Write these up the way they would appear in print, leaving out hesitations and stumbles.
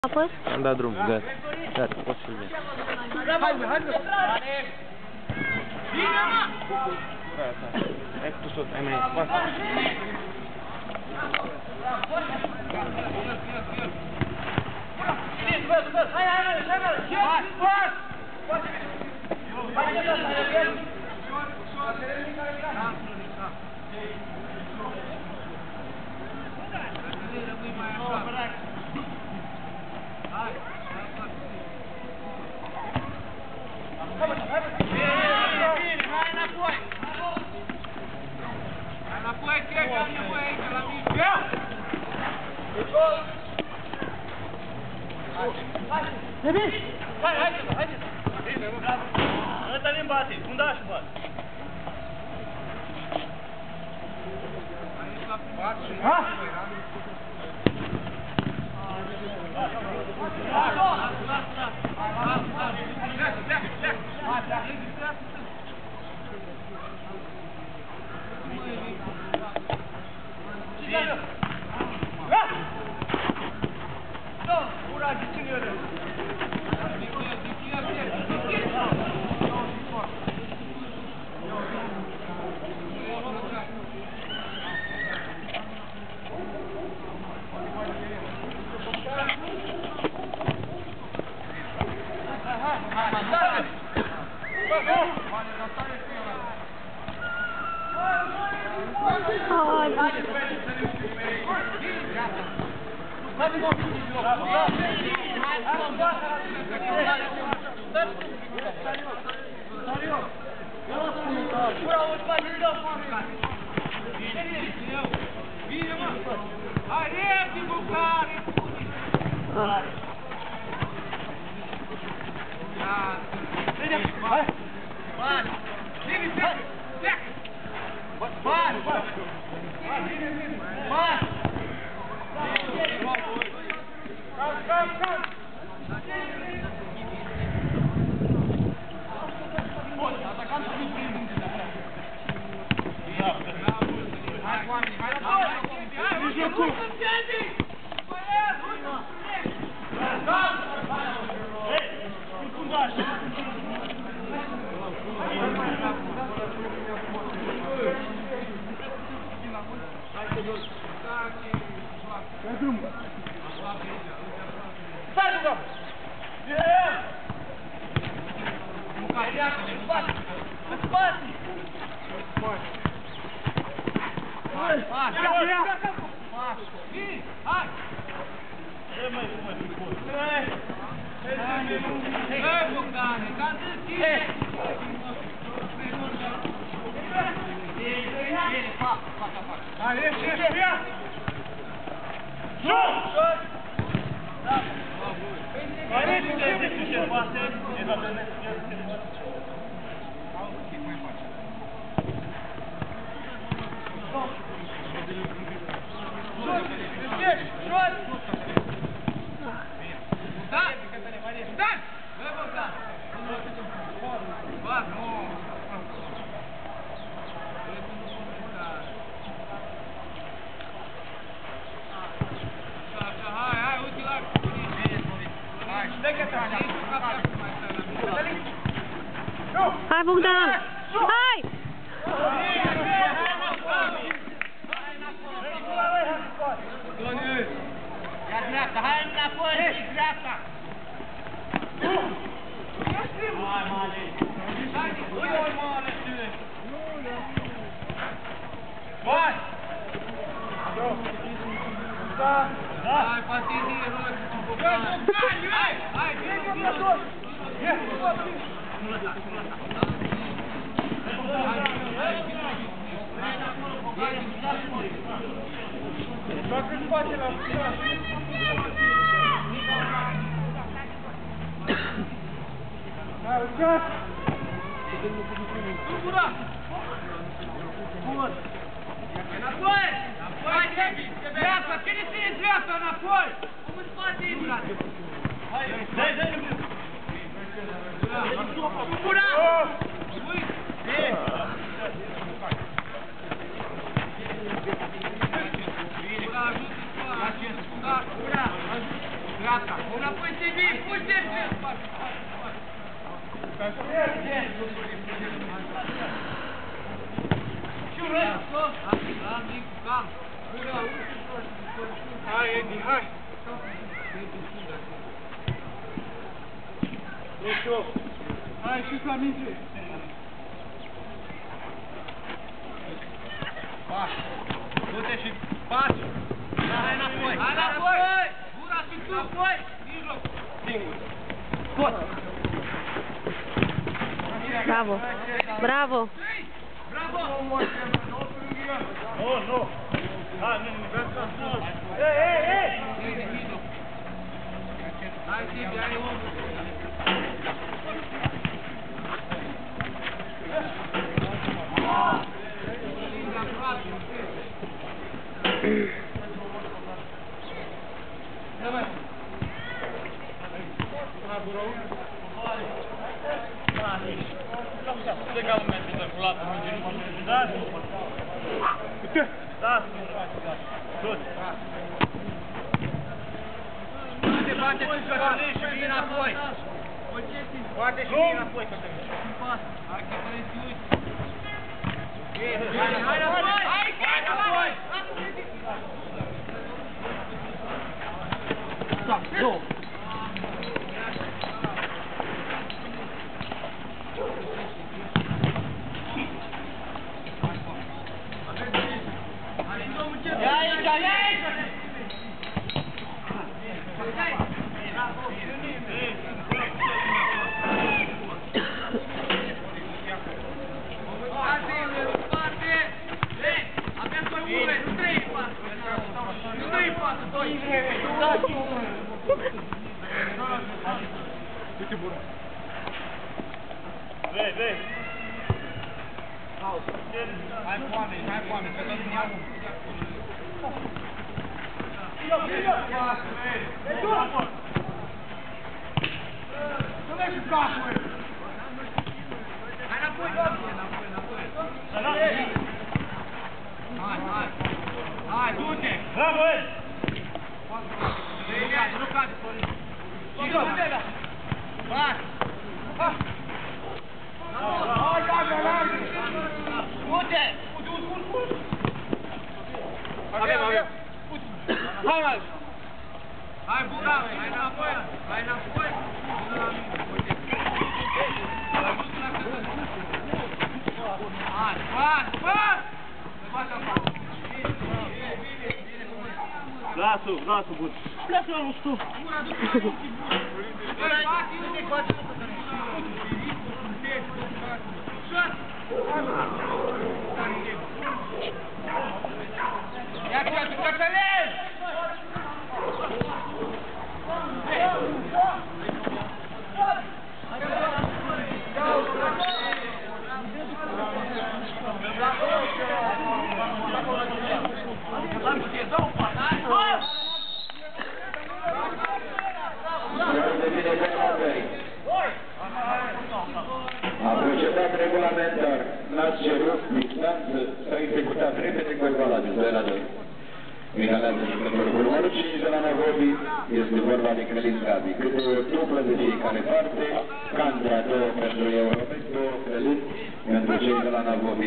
A fost? Am dat drumul, gata. Gata, poți să-l vezi. Hai, bine, mă! Gata. Hai tu sus, hai mai spate. Ăsta-i în bate, fundașul bate. Hai, Bogdan! Hai! Ia dreapta, hai înapoi, dreapta! Hai, mare! Hai, mare, tine! Hai! Hai, patizie, rog! Hai! Hai, Toată spatele la stat. Hai, uitați! Nu gura! Bun! Înapoi! Hai, Debbie! Dreapta! Cine ține dreapta? Înapoi! Cum în spate e, frate? Hai! Dai! Gura! Bine! Gura, ajută-ți! Gura! dreapta. Înapoi te vii, pui-te în spate. Și un rău. Cam. Hai, Edi, hai! Hai și la minge! Pași! Du-te și pași! Hai înapoi! Hai înapoi! Gura și tu! Înapoi! Mijloc! Singur! Tot! Bravo! Bravo! Bravo! Oh, nu! Hai, nu, ei! Hai, Tibi, ai omul! Legal, mestre, tá pro lado, da. Da. Tot. Bate, bate, tu jogador și vii înapoi! Bate și vii înapoi! Hai că trebuie să uiți! Hai înapoi! Hai înapoi! Stop! Go! Ia aici, ia aici! Vei, vei. Hai cu oameni, că tot din iau. Nu mergi cu capul! Hai înapoi! Hai! Hai, du-te! Bravo, Ed! Nu cade! Hai! Hai, gata, Du-te! avem! Hai, mai! Hai, Buga! Hai înapoi! Hai înapoi! Hai, hai! Lasă, bun. Pleacă, nu știu. Ia că tu cățălezi! A procedat regulamentar, n-ați cerut distanță, s-a executat repede gol valabil, 2-2. Finalează jucătorul cu numărul 5 de la Nairobi, este vorba de Călin Gabi. Câte o dublă de fiecare parte, Candra 2 pentru Europec, 2 Călin pentru cei de la Nairobi.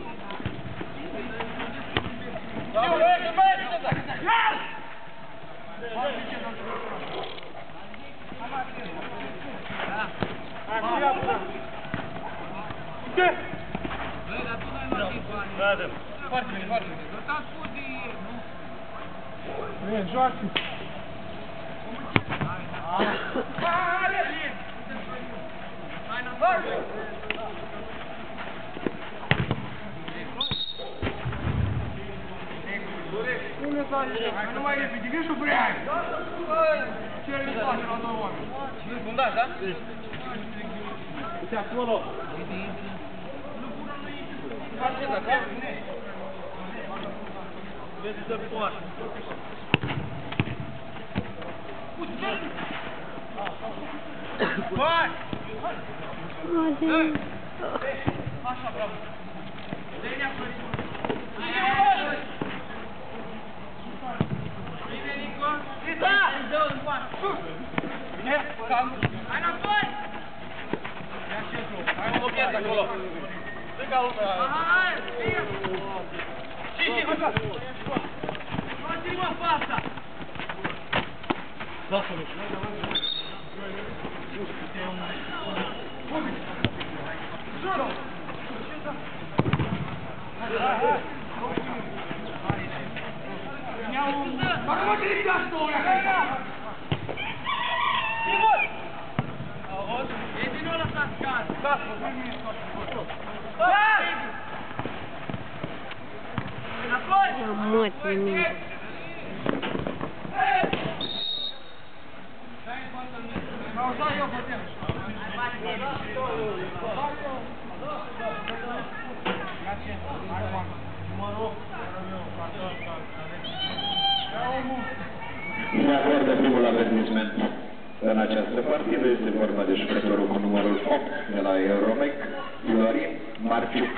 Foarte bine, foarte bine. Lăsați spus de ei, nu? Bine, joacă! Hai, Lin! Hai, înapoi! Hai, nu mai repede, vii și vreai! Ce-i în spate la două oameni? Fundaș, da? Uite acolo! Face dacă? Vezi de poară! Hai! Haide. Așa, bravo! Dă-i-ne-a Florin! Bine, Nico! Bine? Cam. Hai înapoi! Ia centru. Hai mă blochezi acolo. Stânga lumea. Hai, fie! Și, Continuă fața! lasă-l. Mă mă te ridicați tu, E din nou lăsați casă! Înapoi! Emoții minte. Cauzat eu, putem. Se acordă primul avertisment în această partidă. Este vorba de jucătorul cu numărul 8 de la Euromec, Florin Marciuc.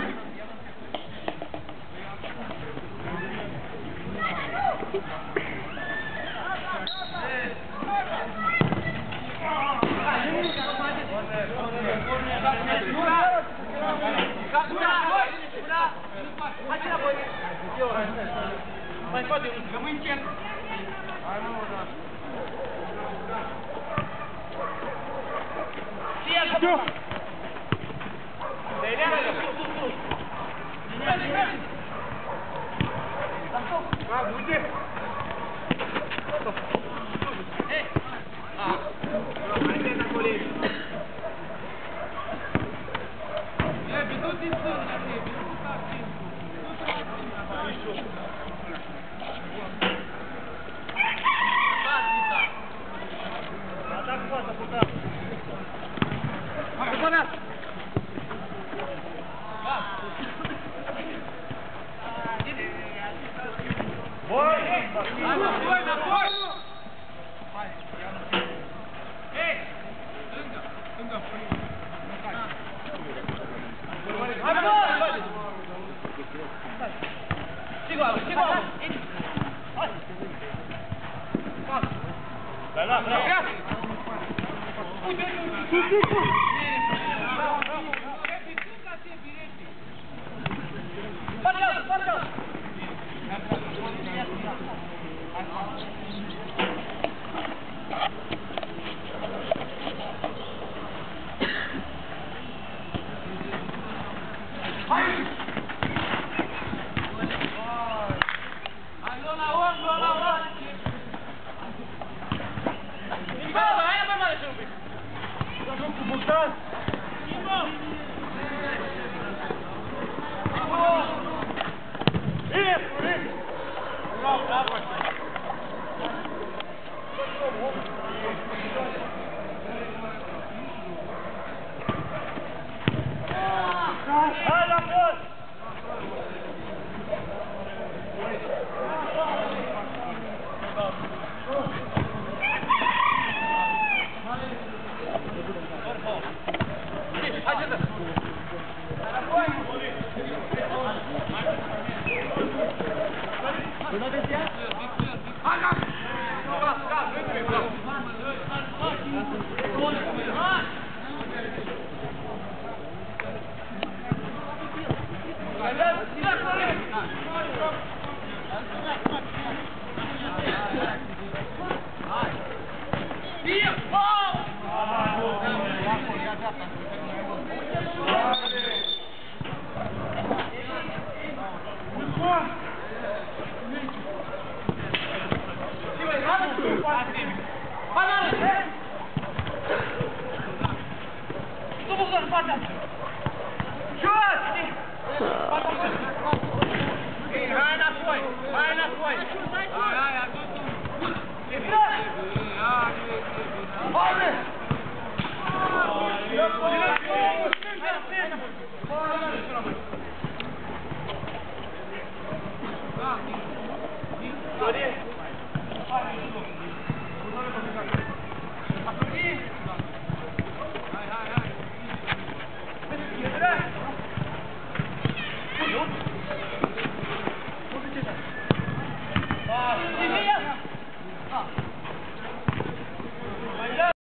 Mai scoate un rămâi încet. Hai nu, da. Cio! Uite! Bravo!